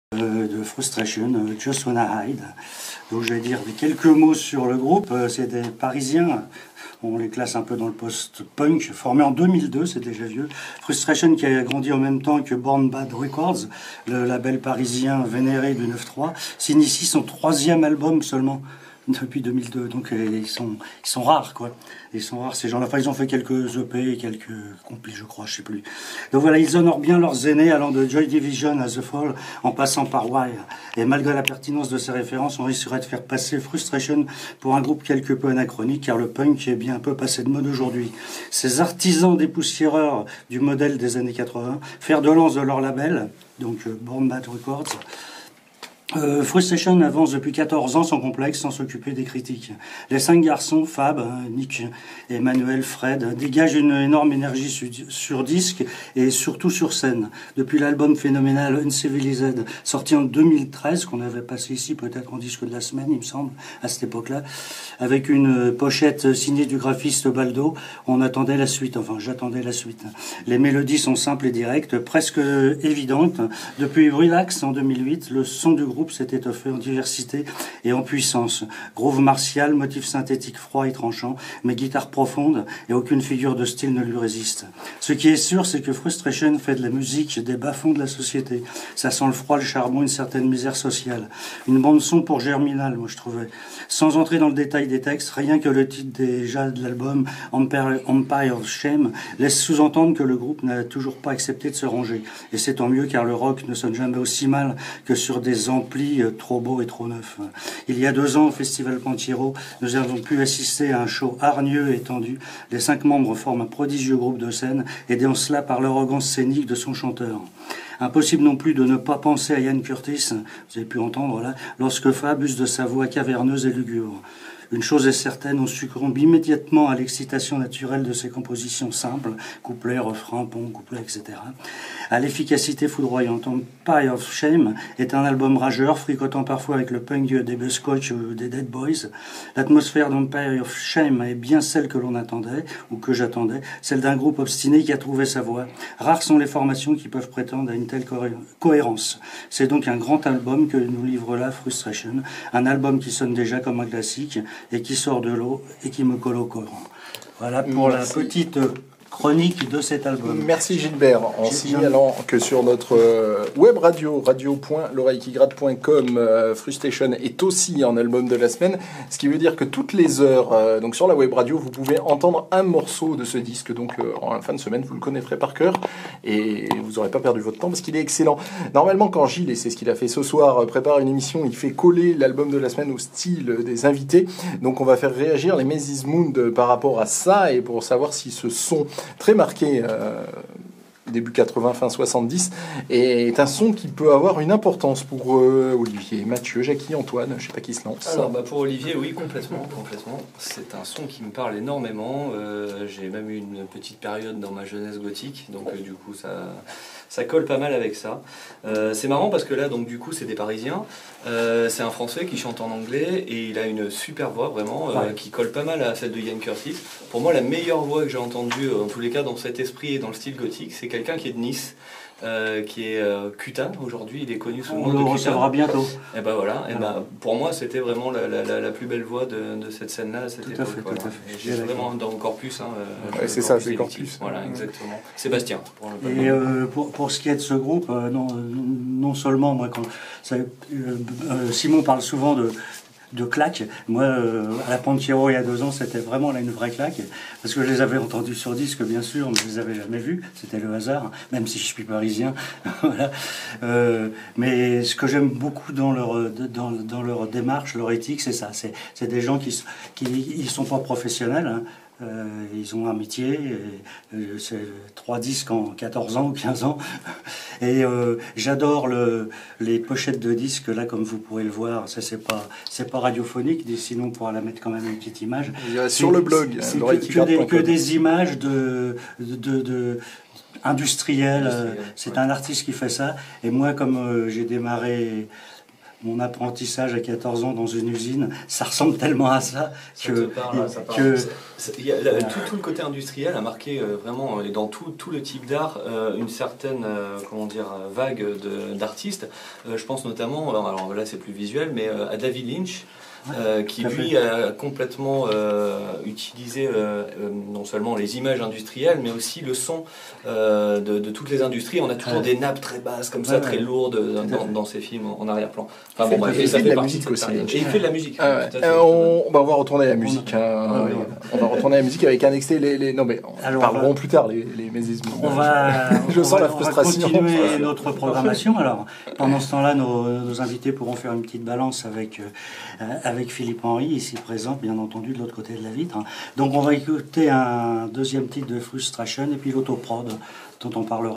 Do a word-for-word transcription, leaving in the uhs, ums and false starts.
Euh, de Frustration, euh, Just Wanna Hide. Donc je vais dire quelques mots sur le groupe. Euh, c'est des Parisiens, on les classe un peu dans le post-punk, formé en deux mille deux, c'est déjà vieux. Frustration qui a grandi en même temps que Born Bad Records, le label parisien vénéré du neuf trois, s'initie son troisième album seulement depuis deux mille deux. Donc euh, ils sont ils sont rares quoi. Ils sont rares ces gens-là. Enfin ils ont fait quelques E P et quelques complis je crois, je sais plus. Donc voilà, ils honorent bien leurs aînés allant de Joy Division à The Fall en passant par Wire. Et malgré la pertinence de ces références, on risquerait de faire passer Frustration pour un groupe quelque peu anachronique car le punk est bien un peu passé de mode aujourd'hui. Ces artisans dépoussiéreurs du modèle des années quatre-vingts, fer de lance de leur label, donc euh, Born Bad Records. Euh, Frustration avance depuis quatorze ans sans complexe, sans s'occuper des critiques. Les cinq garçons, Fab, Nick, Emmanuel, Fred, dégagent une énorme énergie sur, sur disque et surtout sur scène. Depuis l'album phénoménal Uncivilized, sorti en deux mille treize, qu'on avait passé ici peut-être en disque de la semaine, il me semble, à cette époque-là, avec une pochette signée du graphiste Baldo, on attendait la suite, enfin j'attendais la suite. Les mélodies sont simples et directes, presque évidentes. Depuis Relax en deux mille huit, le son du groupe s'est étoffé en diversité et en puissance. Groove martial, motif synthétique froid et tranchant, mais guitare profonde et aucune figure de style ne lui résiste. Ce qui est sûr, c'est que Frustration fait de la musique des bas-fonds de la société. Ça sent le froid, le charbon, une certaine misère sociale. Une bande-son pour Germinal, moi je trouvais. Sans entrer dans le détail des textes, rien que le titre déjà de l'album, Empire, Empire of Shame, laisse sous-entendre que le groupe n'a toujours pas accepté de se ranger. Et c'est tant mieux car le rock ne sonne jamais aussi mal que sur des amplis trop beaux et trop neufs. Il y a deux ans, au Festival Pantiero, nous avons pu assister à un show hargneux et tendu. Les cinq membres forment un prodigieux groupe de scène, aidé en cela par l'arrogance scénique de son chanteur. Impossible non plus de ne pas penser à Ian Curtis, vous avez pu entendre là, lorsque Fab use de sa voix caverneuse et lugubre. Une chose est certaine, on succombe immédiatement à l'excitation naturelle de ces compositions simples, couplets, refrains, ponts, couplets, et cetera. À l'efficacité foudroyante. Empire of Shame est un album rageur, fricotant parfois avec le punk des Buzzcocks ou des Dead Boys. L'atmosphère d'Empire of Shame est bien celle que l'on attendait, ou que j'attendais, celle d'un groupe obstiné qui a trouvé sa voie. Rares sont les formations qui peuvent prétendre à une telle cohérence. C'est donc un grand album que nous livre là Frustration, un album qui sonne déjà comme un classique, et qui sort de l'eau et qui me colle au corps. Voilà pour Merci. La petite chronique de cet album. Merci Gilbert, en Gilbert. Signalant que sur notre euh, web radio, radio point l'oreille qui gratte point com, euh, Frustration est aussi en album de la semaine, ce qui veut dire que toutes les heures, euh, donc sur la web radio, vous pouvez entendre un morceau de ce disque, donc euh, en fin de semaine, vous le connaîtrez par cœur, et vous n'aurez pas perdu votre temps parce qu'il est excellent. Normalement, quand Gilles, et c'est ce qu'il a fait ce soir, prépare une émission, il fait coller l'album de la semaine au style des invités, donc on va faire réagir les Mrs Moon par rapport à ça, et pour savoir si ce son très marqué euh, début quatre-vingts, fin soixante-dix, et est un son qui peut avoir une importance pour euh, Olivier, Mathieu, Jackie, Antoine, je ne sais pas qui se lance. Alors bah pour Olivier, oui, complètement, complètement. C'est un son qui me parle énormément. Euh, j'ai même eu une petite période dans ma jeunesse gothique, donc euh, du coup ça, ça colle pas mal avec ça. Euh, c'est marrant parce que là, donc du coup, c'est des Parisiens. Euh, c'est un Français qui chante en anglais et il a une super voix vraiment euh, ouais. qui colle pas mal à celle de Ian Curtis. Pour moi, la meilleure voix que j'ai entendue, en tous les cas dans cet esprit et dans le style gothique, c'est quelqu'un qui est de Nice, euh, qui est euh, Cutin. Aujourd'hui, il est connu sous le nom de Cutin. On le recevra bientôt. Et ben voilà. Et ben pour moi, c'était vraiment la, la, la, la plus belle voix de, de cette scène-là à cette tout époque. À fait, voilà. tout à fait. J'ai vraiment dans Corpus. Hein, ouais, c'est ça, c'est Corpus. Voilà, exactement. Sébastien. Pour le et euh, pour, pour ce qui est de ce groupe, euh, non, non seulement moi, quand ça, euh, euh, Simon parle souvent de de claques. Moi, euh, à la Pantiero, il y a deux ans, c'était vraiment là une vraie claque, parce que je les avais entendus sur disque, bien sûr, mais je les avais jamais vus. C'était le hasard, même si je suis parisien. Voilà. Euh, mais ce que j'aime beaucoup dans leur dans, dans leur démarche, leur éthique, c'est ça. C'est c'est des gens qui qui ils sont pas professionnels. Hein. Euh, ils ont un métier, et, euh, c'est trois disques en quatorze ans ou quinze ans, et euh, j'adore le, les pochettes de disques, là comme vous pourrez le voir, ça c'est pas, c'est pas radiophonique, sinon on pourra la mettre quand même une petite image. Sur le blog, c'est que, que, des, que des images de... de, de, de industriel, c'est un artiste qui fait ça, et moi comme euh, j'ai démarré mon apprentissage à quatorze ans dans une usine, ça ressemble tellement à ça que... Ça te parle, ça parle. que C'est- c'est- il y a- la- tout, tout le côté industriel a marqué euh, vraiment, et dans tout, tout le type d'art, euh, une certaine euh, comment dire, euh, vague de- d'artistes. Euh, je pense notamment, alors alors là c'est plus visuel, mais euh, à David Lynch. Euh, qui tout à lui fait. a complètement euh, utilisé euh, euh, non seulement les images industrielles, mais aussi le son euh, de, de toutes les industries. On a toujours Ouais. des nappes très basses, comme ça, Ouais, très ouais. lourdes dans, Tout à dans, fait. dans ses films en arrière-plan. Enfin Il fait- bon, bref, il et ça fait de fait la partie musique de cette aussi, période. Lynch. Et il fait de la musique. Ah ouais. tout à fait. Euh, on, bah, on va retourner à la musique. hein. Ah oui, oui. On va retourner à la musique avec un extrait. Les, les... Non, mais on Alors, parleront on va- plus tard, les, les mésismes. On va, Je on sens va- la on va frustration. continuer notre programmation. Alors, pendant ce temps-là, nos, nos invités pourront faire une petite balance avec, euh, avec Philippe Henry, ici présent, bien entendu, de l'autre côté de la vitre. Donc, on va écouter un deuxième titre de Frustration et puis l'autoprod, dont on parlera.